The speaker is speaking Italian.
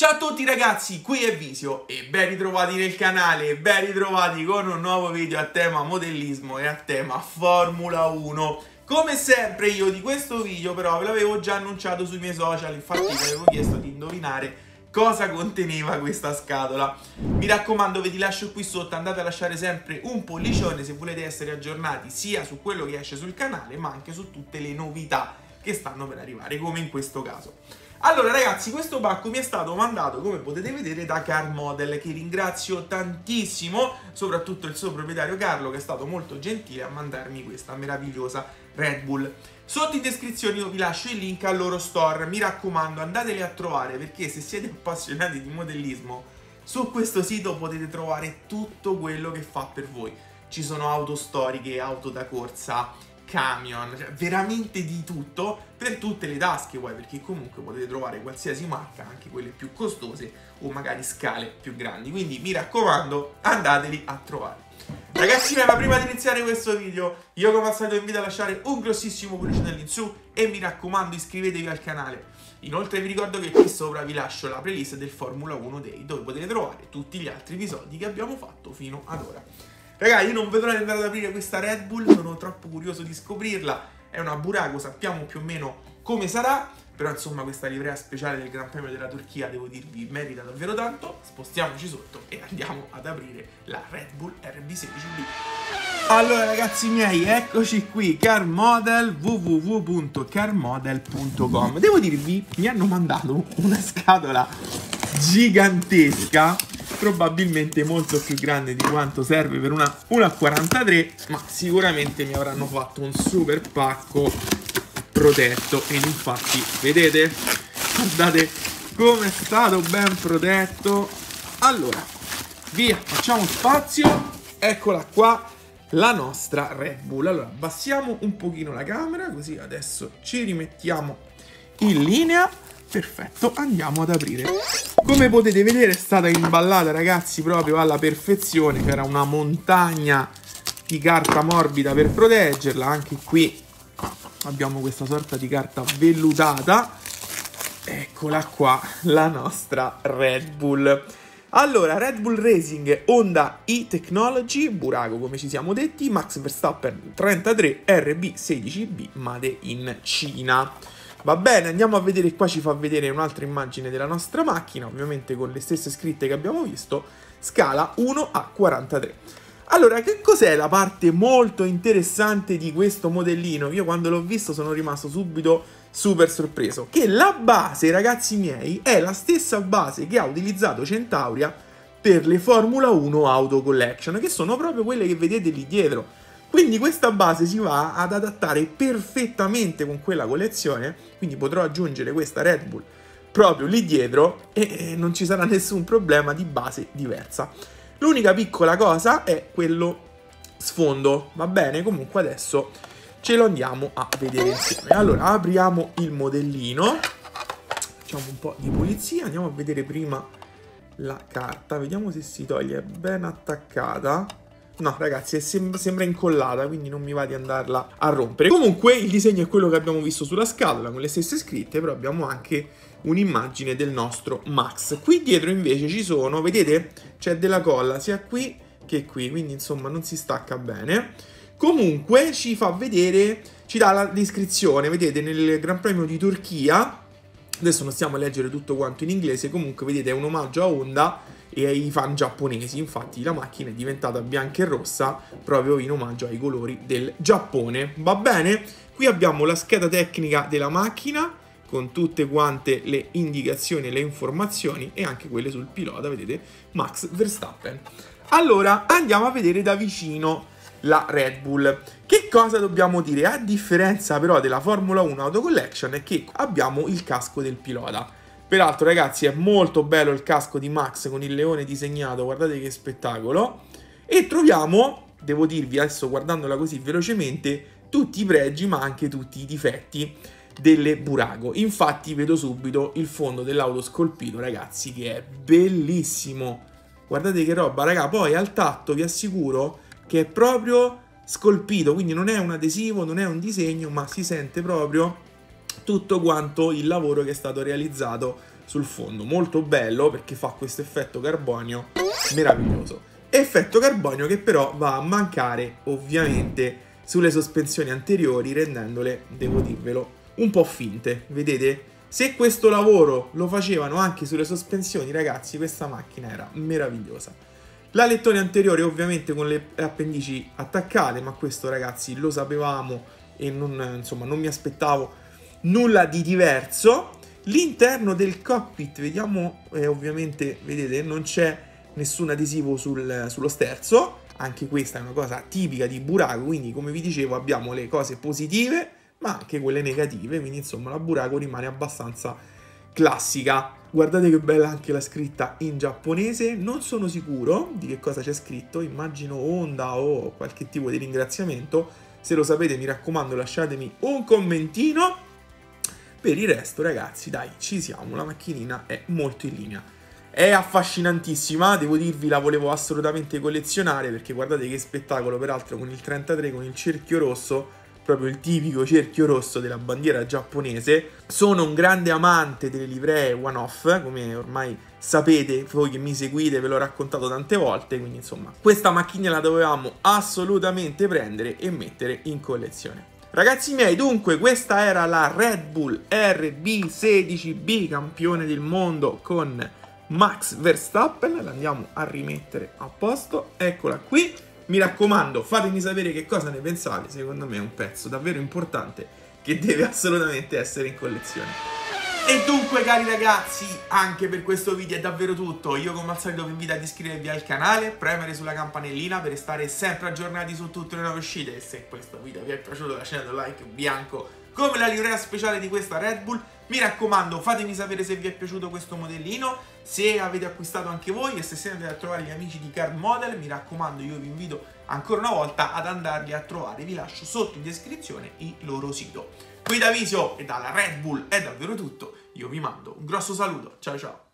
Ciao a tutti ragazzi, qui è Visio e ben ritrovati nel canale, ben ritrovati con un nuovo video a tema modellismo e a tema Formula 1. Come sempre io di questo video però ve l'avevo già annunciato sui miei social, infatti vi avevo chiesto di indovinare cosa conteneva questa scatola. Mi raccomando, vi lascio qui sotto, andate a lasciare sempre un pollicione se volete essere aggiornati sia su quello che esce sul canale ma anche su tutte le novità che stanno per arrivare, come in questo caso. Allora ragazzi, questo pacco mi è stato mandato, come potete vedere, da Car Model, che ringrazio tantissimo, soprattutto il suo proprietario Carlo, che è stato molto gentile a mandarmi questa meravigliosa Red Bull. Sotto in descrizione io vi lascio il link al loro store, mi raccomando andateli a trovare, perché se siete appassionati di modellismo su questo sito potete trovare tutto quello che fa per voi. Ci sono auto storiche, auto da corsa, camion, cioè veramente di tutto per tutte le tasche poi, perché comunque potete trovare qualsiasi marca, anche quelle più costose o magari scale più grandi, quindi mi raccomando andateli a trovare. Ragazzi, ma prima di iniziare questo video io come al solito vi invito a lasciare un grossissimo pollice in su e mi raccomando iscrivetevi al canale. Inoltre vi ricordo che qui sopra vi lascio la playlist del Formula 1 Day, dove potete trovare tutti gli altri episodi che abbiamo fatto fino ad ora. Ragazzi, io non vedo l'ora di andare ad aprire questa Red Bull, sono troppo curioso di scoprirla. È una Burago, sappiamo più o meno come sarà, però insomma questa livrea speciale del Gran Premio della Turchia, devo dirvi, merita davvero tanto. Spostiamoci sotto e andiamo ad aprire la Red Bull RB16B. Allora ragazzi miei, eccoci qui, Car Model, www.carmodel.com. Devo dirvi, mi hanno mandato una scatola gigantesca, probabilmente molto più grande di quanto serve per una 1,43, ma sicuramente mi avranno fatto un super pacco protetto. E infatti vedete, guardate come è stato ben protetto. Allora via, facciamo spazio, eccola qua la nostra Red Bull. Allora abbassiamo un pochino la camera, così adesso ci rimettiamo in linea. Perfetto, andiamo ad aprire. Come potete vedere è stata imballata ragazzi proprio alla perfezione, c'era una montagna di carta morbida per proteggerla. Anche qui abbiamo questa sorta di carta vellutata. Eccola qua la nostra Red Bull. Allora, Red Bull Racing Honda e-Technology Burago, come ci siamo detti, Max Verstappen 33 RB16B Made in Cina. Va bene, andiamo a vedere, qua ci fa vedere un'altra immagine della nostra macchina, ovviamente con le stesse scritte che abbiamo visto, scala 1:43. Allora, che cos'è la parte molto interessante di questo modellino? Io quando l'ho visto sono rimasto subito super sorpreso, che la base, ragazzi miei, è la stessa base che ha utilizzato Centauria per le Formula 1 Auto Collection, che sono proprio quelle che vedete lì dietro. Quindi questa base si va ad adattare perfettamente con quella collezione, quindi potrò aggiungere questa Red Bull proprio lì dietro e non ci sarà nessun problema di base diversa. L'unica piccola cosa è quello sfondo, va bene? Comunque adesso ce lo andiamo a vedere insieme. Allora apriamo il modellino, facciamo un po' di pulizia, andiamo a vedere prima la carta, vediamo se si toglie ben attaccata. No ragazzi, sembra incollata, quindi non mi va di andarla a rompere. Comunque il disegno è quello che abbiamo visto sulla scatola, con le stesse scritte, però abbiamo anche un'immagine del nostro Max. Qui dietro invece ci sono, vedete, c'è della colla sia qui che qui, quindi insomma non si stacca bene. Comunque ci fa vedere, ci dà la descrizione, vedete, nel Gran Premio di Turchia. Adesso non stiamo a leggere tutto quanto in inglese, comunque vedete è un omaggio a Honda e ai fan giapponesi, infatti la macchina è diventata bianca e rossa proprio in omaggio ai colori del Giappone, va bene? Qui abbiamo la scheda tecnica della macchina con tutte quante le indicazioni e le informazioni e anche quelle sul pilota, vedete, Max Verstappen. Allora andiamo a vedere da vicino la Red Bull. Che cosa dobbiamo dire? A differenza però della Formula 1 Auto Collection è che abbiamo il casco del pilota. Peraltro ragazzi è molto bello il casco di Max con il leone disegnato, guardate che spettacolo. E troviamo, devo dirvi adesso guardandola così velocemente, tutti i pregi ma anche tutti i difetti delle Burago. Infatti vedo subito il fondo dell'auto scolpito ragazzi, che è bellissimo. Guardate che roba raga, poi al tatto vi assicuro che è proprio scolpito, quindi non è un adesivo, non è un disegno, ma si sente proprio tutto quanto il lavoro che è stato realizzato sul fondo. Molto bello perché fa questo effetto carbonio meraviglioso. Effetto carbonio che però va a mancare ovviamente sulle sospensioni anteriori, rendendole, devo dirvelo, un po' finte. Vedete? Se questo lavoro lo facevano anche sulle sospensioni, ragazzi, questa macchina era meravigliosa. L'alettone anteriore ovviamente con le appendici attaccate, ma questo, ragazzi, lo sapevamo e non mi aspettavo nulla di diverso. L'interno del cockpit, vediamo, ovviamente, vedete, non c'è nessun adesivo sullo sterzo. Anche questa è una cosa tipica di Buraco, quindi come vi dicevo abbiamo le cose positive ma anche quelle negative, quindi insomma la Buraco rimane abbastanza classica. Guardate che bella anche la scritta in giapponese, non sono sicuro di che cosa c'è scritto, immagino Honda o qualche tipo di ringraziamento. Se lo sapete, mi raccomando, lasciatemi un commentino. Per il resto, ragazzi, dai, ci siamo, la macchinina è molto in linea. È affascinantissima, devo dirvi, la volevo assolutamente collezionare perché guardate che spettacolo, peraltro con il 33, con il cerchio rosso, proprio il tipico cerchio rosso della bandiera giapponese. Sono un grande amante delle livree one-off, come ormai sapete, voi che mi seguite ve l'ho raccontato tante volte, quindi insomma questa macchina la dovevamo assolutamente prendere e mettere in collezione. Ragazzi miei, dunque questa era la Red Bull RB16B, campione del mondo con Max Verstappen. La andiamo a rimettere a posto, eccola qui. Mi raccomando, fatemi sapere che cosa ne pensate, secondo me è un pezzo davvero importante che deve assolutamente essere in collezione. E dunque cari ragazzi, anche per questo video è davvero tutto. Io come al solito vi invito ad iscrivervi al canale, premere sulla campanellina per restare sempre aggiornati su tutte le nuove uscite. E se questo video vi è piaciuto lasciate un like bianco come la livrea speciale di questa Red Bull. Mi raccomando, fatemi sapere se vi è piaciuto questo modellino, se avete acquistato anche voi e se siete a trovare gli amici di Card Model. Mi raccomando, io vi invito ancora una volta ad andarli a trovare, vi lascio sotto in descrizione il loro sito. Qui da Visio e dalla Red Bull è davvero tutto, io vi mando un grosso saluto, ciao ciao!